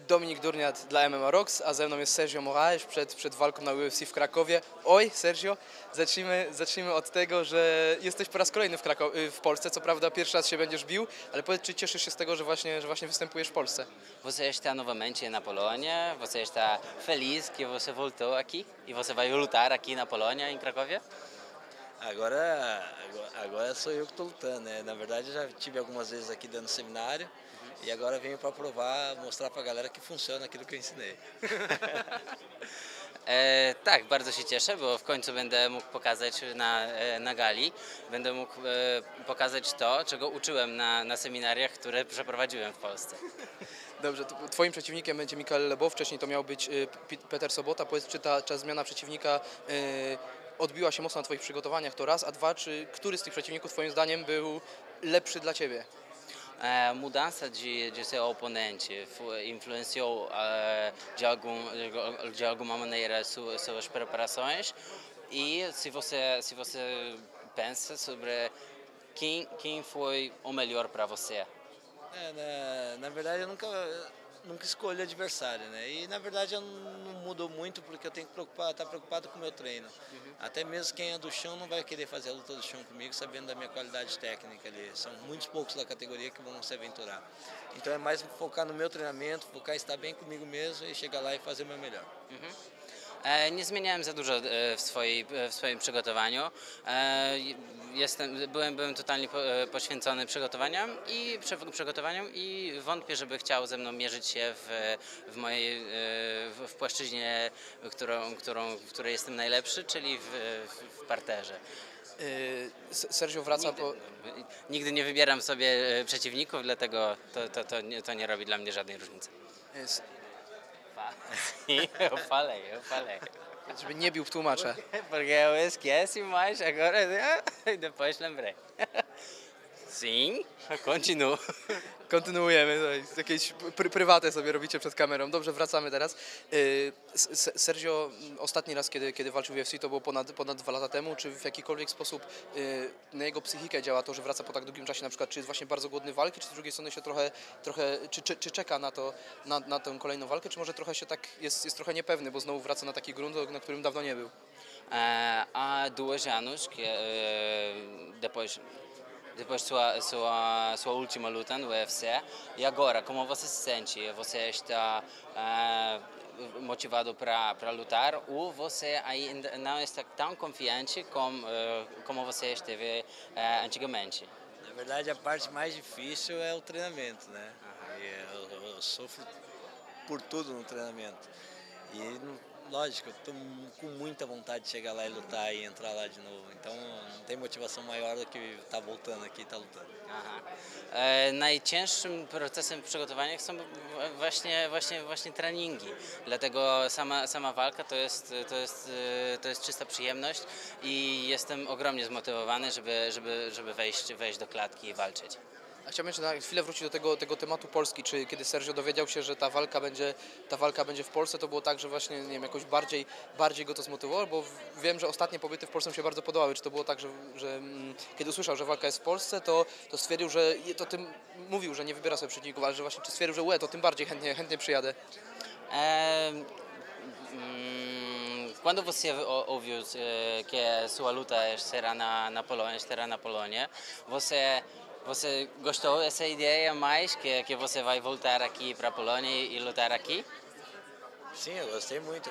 Dominik Durniat dla MMA Rocks, a ze mną jest Sergio Moraes przed walką na UFC w Krakowie. Oj, Sergio, zacznijmy od tego, że jesteś po raz kolejny w Polsce. Co prawda pierwszy raz się będziesz bił, ale powiedz, czy cieszysz się z tego, że właśnie występujesz w Polsce? Você está novamente na Polônia, você está feliz que você voltou aqui e você vai lutar aqui na Polônia, em Cracóvia? Agora sou eu que estou lutando, né? Na verdade, eu já tive algumas vezes aqui dando seminário e agora venho para provar, mostrar para a galera que funciona aquilo que eu ensinei. Tak, bardzo się cieszę, bo w końcu będę mógł pokazać na gali, będę mógł pokazać to, czego uczyłem na seminariach, które przeprowadziłem w Polsce. Dobrze, twoim przeciwnikiem będzie Mikael Lebow, wcześniej to miał być Peter Sobota. Powiedz, czy ta zmiana przeciwnika odbiła się mocno na twoich przygotowaniach, to raz, a dwa, który z tych przeciwników twoim zdaniem był lepszy dla ciebie? A mudança de seu oponente influenciou de alguma maneira suas preparações e se você pensa sobre quem foi o melhor para você? Na verdade, eu nunca escolho adversário, né? E na verdade eu não mudo muito porque eu tenho que estar preocupado com o meu treino. Até mesmo quem é do chão não vai querer fazer a luta do chão comigo sabendo da minha qualidade técnica ali. São muitos poucos da categoria que vão se aventurar. Então é mais focar no meu treinamento, focar em estar bem comigo mesmo e chegar lá e fazer o meu melhor. Nie zmieniałem za dużo w swoim przygotowaniu. Byłem totalnie poświęcony przygotowaniom i wątpię, żeby chciał ze mną mierzyć się w płaszczyźnie, w której jestem najlepszy, czyli w parterze. Sergio wraca Nigdy nie wybieram sobie przeciwników, dlatego to nie robi dla mnie żadnej różnicy. Eu falei. Żeby nie bił tłumacza. Porque eu esqueci, mas agora depois lembrei. Sim, continuo. Kontynuujemy, jakieś prywatę sobie robicie przed kamerą. Dobrze, wracamy teraz. Sergio, ostatni raz, kiedy walczył w UFC, to było ponad 2 lata temu. Czy w jakikolwiek sposób na jego psychikę działa to, że wraca po tak długim czasie? Na przykład, czy jest właśnie bardzo głodny walki, czy z drugiej strony się czy czeka na tę kolejną walkę, czy może trochę się tak jest trochę niepewny, bo znowu wraca na taki grunt, na którym dawno nie był? Há 2 anos que depois sua última luta no UFC. E agora, como você se sente? Você está motivado para lutar ou você ainda não está tão confiante como você esteve antigamente? Na verdade, a parte mais difícil é o treinamento, né? Eu sofro por tudo no treinamento. E lógico, eu estou com muita vontade de chegar lá e lutar e entrar lá de novo. Então não tem motivação maior do que estar voltando aqui e estar lutando. Najcięższym procesem w przygotowaniach są właśnie treningi. Dlatego sama walka to jest czysta przyjemność i jestem ogromnie zmotywowany, żeby wejść do klatki i walczyć. A chciałbym jeszcze na chwilę wrócić do tego tematu Polski. Czy kiedy Sergio dowiedział się, że ta walka będzie w Polsce, to było tak, że właśnie, nie wiem, jakoś bardziej go to zmotywowało? Bo wiem, że ostatnie pobyty w Polsce mu się bardzo podobały. Czy to było tak, że kiedy usłyszał, że walka jest w Polsce, to stwierdził, że to tym mówił, że nie wybiera sobie przeciwników, ale że właśnie czy stwierdził, że to tym bardziej chętnie przyjadę? Quando você ouviu que sua luta será na Polônia, você gostou dessa ideia mais que você vai voltar aqui para a Polônia e lutar aqui? Sim, eu gostei muito.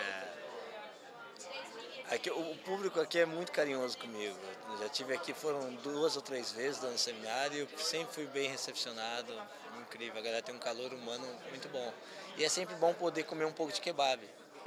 Aqui, o público aqui é muito carinhoso comigo. Eu já tive aqui, foram 2 ou 3 vezes dando seminário, sempre fui bem recepcionado, incrível. A galera tem um calor humano muito bom. E é sempre bom poder comer um pouco de kebab.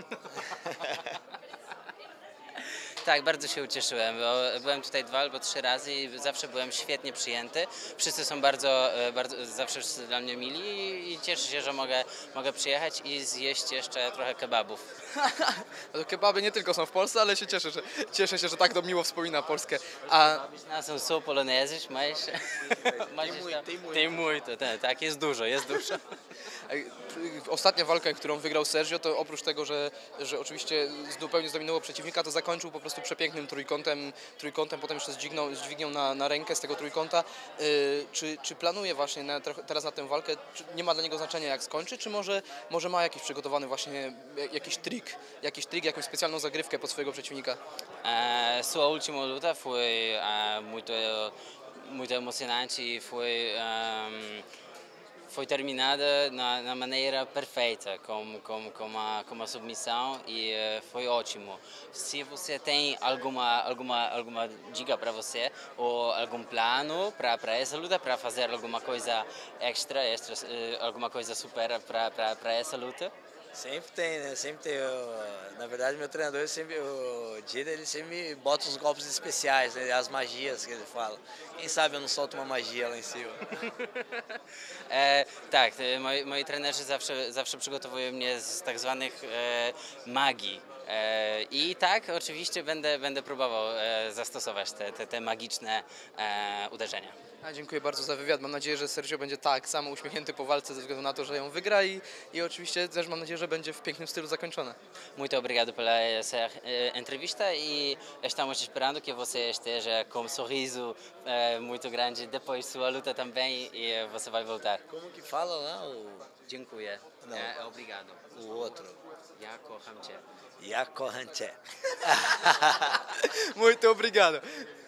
Tak, bardzo się ucieszyłem, bo byłem tutaj 2 albo 3 razy i zawsze byłem świetnie przyjęty. Wszyscy są zawsze dla mnie mili i cieszę się, że mogę przyjechać i zjeść jeszcze trochę kebabów. To kebaby nie tylko są w Polsce, ale cieszę się, że tak to miło wspomina Polskę. Não são só poloneses, mas tem muito, tak, jest dużo. Ostatnia walka, którą wygrał Sergio, to oprócz tego, że oczywiście zupełnie zdominował przeciwnika, to zakończył po prostu prostu przepięknym trójkątem, potem jeszcze dźwignią na rękę z tego trójkąta. Czy planuje właśnie teraz na tę walkę, czy nie ma dla niego znaczenia jak skończy, czy może ma jakiś przygotowany właśnie jakiś trik, jakąś specjalną zagrywkę pod swojego przeciwnika? Sua última luta foi muito emocionante e foi terminada na maneira perfeita, com uma submissão e foi ótimo. Se você tem alguma dica para você ou algum plano para essa luta, para fazer alguma coisa extra alguma coisa super para essa luta? Sempre tem, né? Sempre tem. Na verdade, meu treinador, sempre, o Dida, ele sempre me bota os golpes especiais, né? As magias que ele fala. Quem sabe eu não solto uma magia lá em cima. Tak, moi trenerzy zawsze przygotowują mnie z tak zwanych magii. I tak, oczywiście będę próbował zastosować te magiczne uderzenia. Dziękuję bardzo za wywiad. Mam nadzieję, że Sergio będzie tak samo uśmiechnięty po walce ze względu na to, że ją wygra i oczywiście też mam nadzieję, że będzie w pięknym stylu zakończona. Muito obrigado pela essa entrevista e estamos esperando que você esteja com um sorriso muito grande depois sua luta também e você vai voltar. Como que fala lá o, Dziękuję. Não. Obrigado. o outro? Ja kocham cię. Yakohanche. Muito obrigado.